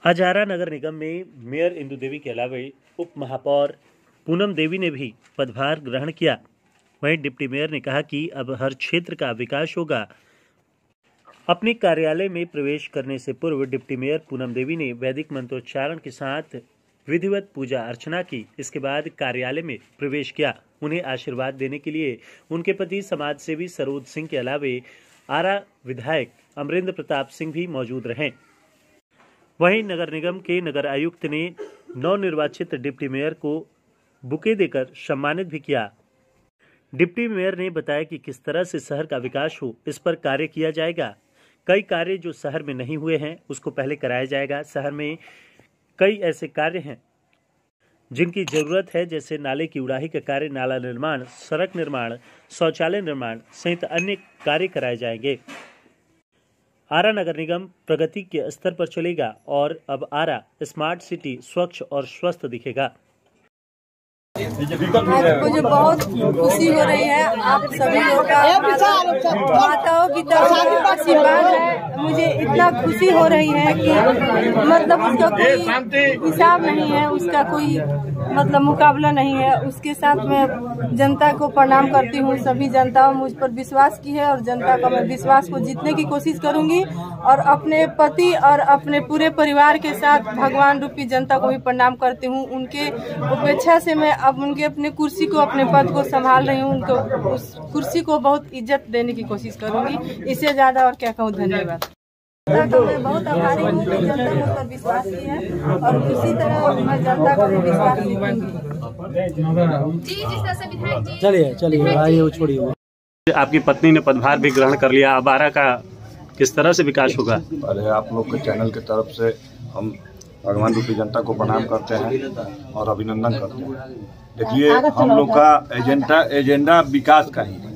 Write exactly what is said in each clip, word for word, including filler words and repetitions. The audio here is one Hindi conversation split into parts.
हजारा नगर निगम में मेयर इंदु देवी के अलावा उप महापौर पूनम देवी ने भी पदभार ग्रहण किया। वहीं डिप्टी मेयर ने कहा कि अब हर क्षेत्र का विकास होगा। अपने कार्यालय में प्रवेश करने से पूर्व डिप्टी मेयर पूनम देवी ने वैदिक मंत्रोच्चारण के साथ विधिवत पूजा अर्चना की। इसके बाद कार्यालय में प्रवेश किया। उन्हें आशीर्वाद देने के लिए उनके पति समाज सेवी सरोज सिंह के अलावे आरा विधायक अमरेंद्र प्रताप सिंह भी मौजूद रहे। वहीं नगर निगम के नगर आयुक्त ने नवनिर्वाचित डिप्टी मेयर को बुके देकर सम्मानित भी किया। डिप्टी मेयर ने बताया कि किस तरह से शहर का विकास हो, इस पर कार्य किया जाएगा। कई कार्य जो शहर में नहीं हुए हैं उसको पहले कराया जाएगा। शहर में कई ऐसे कार्य हैं जिनकी जरूरत है, जैसे नाले की उड़ाही का कार्य, नाला निर्माण, सड़क निर्माण, शौचालय निर्माण सहित अन्य कार्य कराए जाएंगे। आरा नगर निगम प्रगति के स्तर पर चलेगा और अब आरा स्मार्ट सिटी स्वच्छ और स्वस्थ दिखेगा। आज मुझे बहुत खुशी हो रही है। आप सभी लोग का माताओं की तरफ आशीर्वाद है। मुझे इतना खुशी हो रही है कि मतलब उसका कोई हिसाब नहीं है, उसका कोई मतलब मुकाबला नहीं है। उसके साथ मैं जनता को प्रणाम करती हूँ। सभी जनता मुझ पर विश्वास की है और जनता का मैं विश्वास को जीतने की कोशिश करूंगी और अपने पति और अपने पूरे परिवार के साथ भगवान रूपी जनता को भी प्रणाम करती हूँ। उनके उपेक्षा से मैं अब उनके अपने कुर्सी को, अपने पद को संभाल रही हूँ। उनको उस कुर्सी को बहुत इज्जत देने की कोशिश करूंगी। इससे ज्यादा और क्या कहूँ। धन्यवाद। जनता का मैं बहुत आभारी हूँ कि जनता मुझ पर विश्वास की है और उसी तरह मैं जनता का भी विश्वास जीतूंगी। चलिए चलिए आइए छोड़िए। आपकी पत्नी ने पदभार भी ग्रहण कर लिया। अब आरा का किस तरह से विकास होगा? पहले आप लोग के चैनल की तरफ से हम भगवान रूपी जनता को प्रणाम करते हैं और अभिनंदन करते हैं। देखिए, हम लोग का एजेंडा एजेंडा विकास का ही है।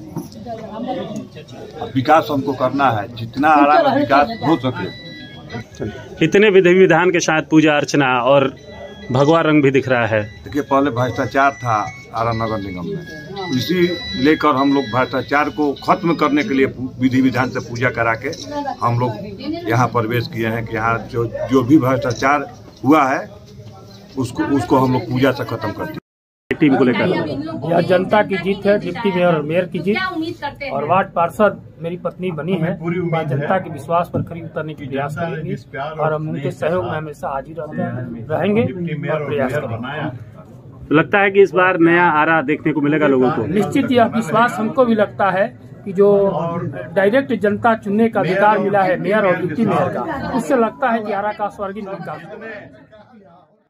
विकास हमको करना है, जितना आरा में विकास हो सके। इतने विधि विधान के साथ पूजा अर्चना और भगवा रंग भी दिख रहा है। देखिए, पहले भ्रष्टाचार था आरा नगर निगम में, इसी लेकर हम लोग भ्रष्टाचार को खत्म करने के लिए विधि विधान से पूजा करा के हम लोग यहाँ प्रवेश किए हैं कि यहाँ जो जो भी भ्रष्टाचार हुआ है उसको उसको हम लोग पूजा से खत्म करते हैं। टीम को लेकर यह जनता की जीत है, डिप्टी मेयर और मेयर की जीत और वार्ड पार्षद मेरी पत्नी बनी है। मैं जनता के विश्वास पर खरी उतरने की प्रयास करेंगे और हम उनके सहयोग में हमेशा हाजिर रहेंगे और प्रयास करेंगे। लगता है कि इस बार नया आरा देखने को मिलेगा लोगों को। निश्चित यह विश्वास हमको भी लगता है कि जो डायरेक्ट जनता चुनने का अधिकार मिला है मेयर और डिप्टी मेयर का, उससे लगता है कि आरा का स्वर्गीय विकास।